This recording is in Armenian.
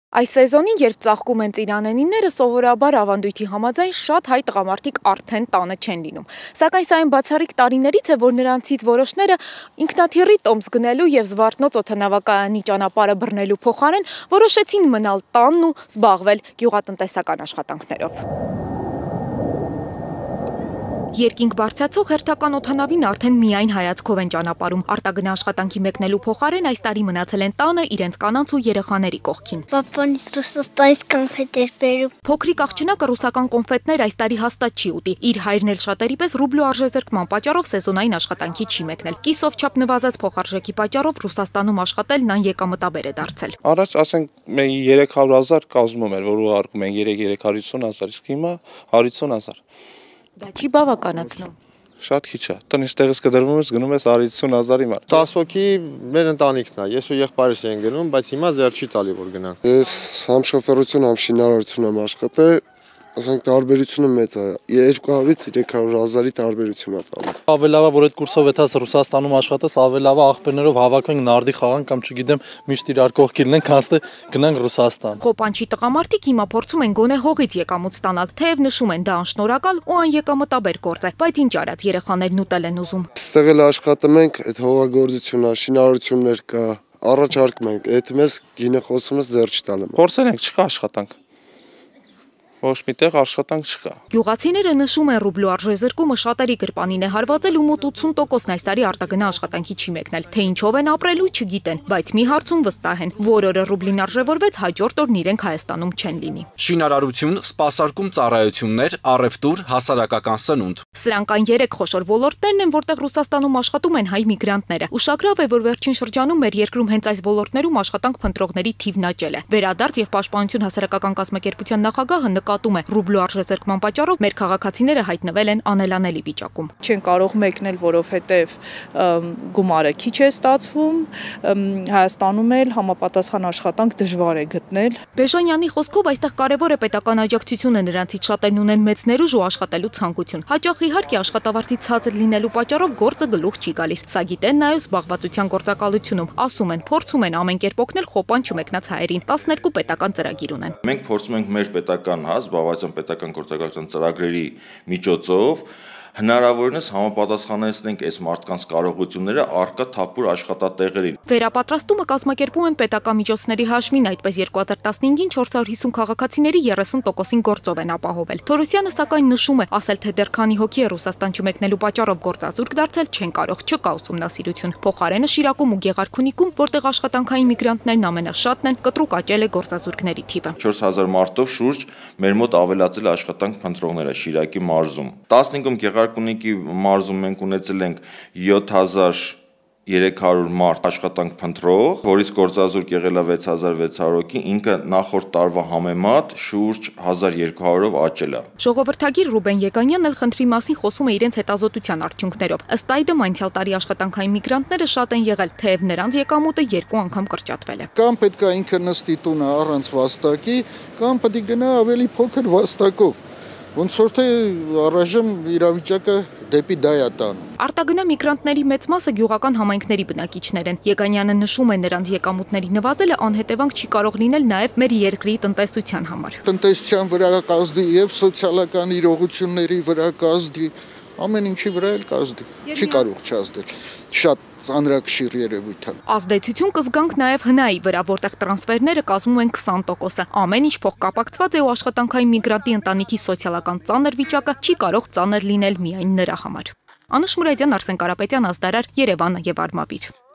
Այս սեզոնին, երբ ծաղկում են ծիրանենիները, սովորաբար ավանդույթի համաձայն շատ հայ տղամարդիկ արդեն տանը չեն լինում։ Սակայն սա այն բացառիկ տարիներից է, որ նրանցից որոշները ինքնաթիռի տոմս գնելու եւ Զվարթնոց օդանավակայանի ճանապարհը բռնելու փոխարեն որոշեցին մնալ տանն ու զբաղվել գյուղատնտեսական աշխատանքներով։ Երկինք բարձրացող հերթական օդանավին արդեն միայն հայացքով են ճանապարհում։ Արտագնա աշխատանքի մեկնելու փոխարեն այս տարի մնացել են տանը իրենց կանանց ու երեխաների կողքին։ Պապանից Ռուսաստանից կոնֆետ էր բերում։ Փոքրիկ աղջնակը ռուսական կոնֆետներ այս տարի հաստատ չի ուտի։ Իր հայրն էլ շատերի պես ռուբլու արժեզրկման պատճառով սեզոնային աշխատանքի չի մեկնել։ Կիսով չափ նվազած փոխարժեքի պատճառով Ռուսաստանում աշխատելն անեկամտաբեր է դարձել։ Առաջ ասենք 300,000 կազմում էր, որ ուղարկում են 350,000, իսկ հիմա 150,000։ Դա չի բավականացնում։ Շատ քիչ է։ Տնից տեղից կդրվում ես, գնում ես 150,000-ի մար։ 10 հոգի մեր ընտանիքն է։ Ես ու եղբայրս են գնում, բայց հիմա ձեր չի տալի որ գնանք։ Ես համ շոֆերություն, համ շինարարություն եմ աշխատել, ասենք տարբերությունը մեծ է։ 200-ից 300,000-ի տարբերություն է տալու։ Ավելի լավ է, որ այդ կուրսով եթաս Ռուսաստանում աշխատես, ավելի լավ է աղբերներով հավաքենք, նարդի խաղանք կամ չգիտեմ, միշտ իրար կողքի լինենք, քան թե գնանք Ռուսաստան։ Խոպանչի տղամարդիկ հիմա փորձում են գոնե հողից եկամուտ ստանալ, թեև նշում են դա անշնորհակալ ու անեկամտաբեր գործ է, բայց ինչ արած երեխաներն ուտել են ուզում։ Այստեղ էլ աշխատում ենք, այդ հողագործությունն է, շինարարություններ կա, առաջարկում ենք, այդ մեզ գինը խոսում ես ձեռ չտալու։ Փորձել ենք, չկա աշխատանք։ Ոչ միտեղ աշխատանք չկա։ Գյուղացիները նշում են ռուբլու արժեզրկումը շատերի գրպանին է հարվածել ու մոտ 80%-ն այս տարի արտագնա աշխատանքի չի մեկնել։ Թե ինչով են ապրելու չգիտեն, բայց մի հարցում վստահ են, որ օրը ռուբլին արժևորվեց, հաջորդ օրն իրենք Հայաստանում չեն լինի։ Շինարարություն, սպասարկում ծառայություններ, առևտուր, հասարակական սնունդ։ Սրանք այն 3 խոշոր ոլորտներն են, որտեղ Ռուսաստանում աշխատում են հայ միգրանտները։ Ուշագրավ է, որ վերջին շրջանում մեր երկրում հենց այս ոլորտներում աշխատանք փնտրողների թիվն աճել է։ Վերադարձ եւ պաշտպանություն հասարակական կազմակերպության նախագահը նկատում է, ռուբլու արժեզրկման պատճառով մեր քաղաքացիները հայտնվել են անելանելի վիճակում։ Չեն կարող մեկնել, որովհետև գումարը քիչ է ստացվում, Հայաստանում էլ համապատասխան աշխատանք դժվար է գտնել։ Բեժանյանի խոսքով այստեղ կարևոր է պետական աջակցությունը, նրանցից շատերն ունեն մեծ ներուժ ու աշխատելու ցանկություն։ Հաճախ իհարկե աշխատավարձի ցածր լինելու պատճառով գործը գլուխ չի գալիս։ Սա գիտեն նաև զբաղվածության գործակալությունում։ Ասում են, փորձում են ամեն կերպ օգնել խոպան չմեկնած հայերին։ 12 պետական ծրագիր ունեն։ Մենք փորձում ենք մեր պետական զբաղվածության պետական գործակալության ծրագրերի միջոցով հնարավորինս համապատասխանեցնենք այս մարդկանց կարողությունները առկա թափուր աշխատատեղերին։ Վերապատրաստումը կազմակերպում են պետական միջոցների հաշվին, այդպես 2015-ին 450 քաղաքացիների 30%-ին գործով են ապահովել։ Թորոսյանը սակայն նշում է, ասել թե դեռ քանի հոգի է Ռուսաստան չմեկնելու պատճառով գործազուրկ դարձել չեն կարող, չկա ուսումնասիրություն։ Փոխարենը Շիրակում ու Գեղարքունիքում, որտեղ աշխատանքային միգրանտներն ամենաշատն են, կտրուկ աճել է գործազուրկների թիվը։ 4000 մարդով շուրջ մեր մոտ ավելացել է աշխատանք փնտրողները Շիրակի մարզում։ 15-ում Գեղարքունիքի մարզում մենք ունեցել ենք 7300 մարդ աշխատանք փնտրող, որից գործազուրկ եղել է 6600 հոգի, ինքը նախորդ տարվա համեմատ շուրջ 1200-ով աճել է։ Ժողովրդագիր Ռուբեն Եգանյանն էլ խնդրի մասին խոսում է իրենց հետազոտության արդյունքներով։ Ըստ այդմ անցյալ տարի աշխատանքային միգրանտները շատ են եղել, թեև նրանց եկամուտը 2 անգամ կրճատվել է։ Կամ պետք է ինքը նստի տունը առանց վաստակի, կամ պետք է գնա ավելի փոքր վաստակով։ Ոնց որ թե առայժմ իրավիճակը դեպի դա է տանում։ Արտագնա միգրանտների մեծ մասը գյուղական համայնքների բնակիչներ են։ Եգանյանը նշում է, նրանց եկամուտների նվազելը անհետևանք չի կարող լինել նաև մեր երկրի տնտեսության համար։ Տնտեսության վրա կազդի եւ սոցիալական իրողությունների վրա կազդի, ամեն ինչի վրա էլ կազդի։ Չի կարող չազդել։ Շատ ծանրակշիռ երևույթ է։ Ազդեցություն կզգանք նաև հնայի վրա, որտեղ տրանսֆերները կազմում են 20%-ը։ Ամեն ինչ փոխկապակցված է ու աշխատանքային միգրանտի ընտանիքի սոցիալական ծանր վիճակը չի կարող ծանր լինել միայն նրա համար։ Անուշ Մուրադյան, Արսեն Կարապետյան, Ազդարար, Երևան եւ Արմավիր։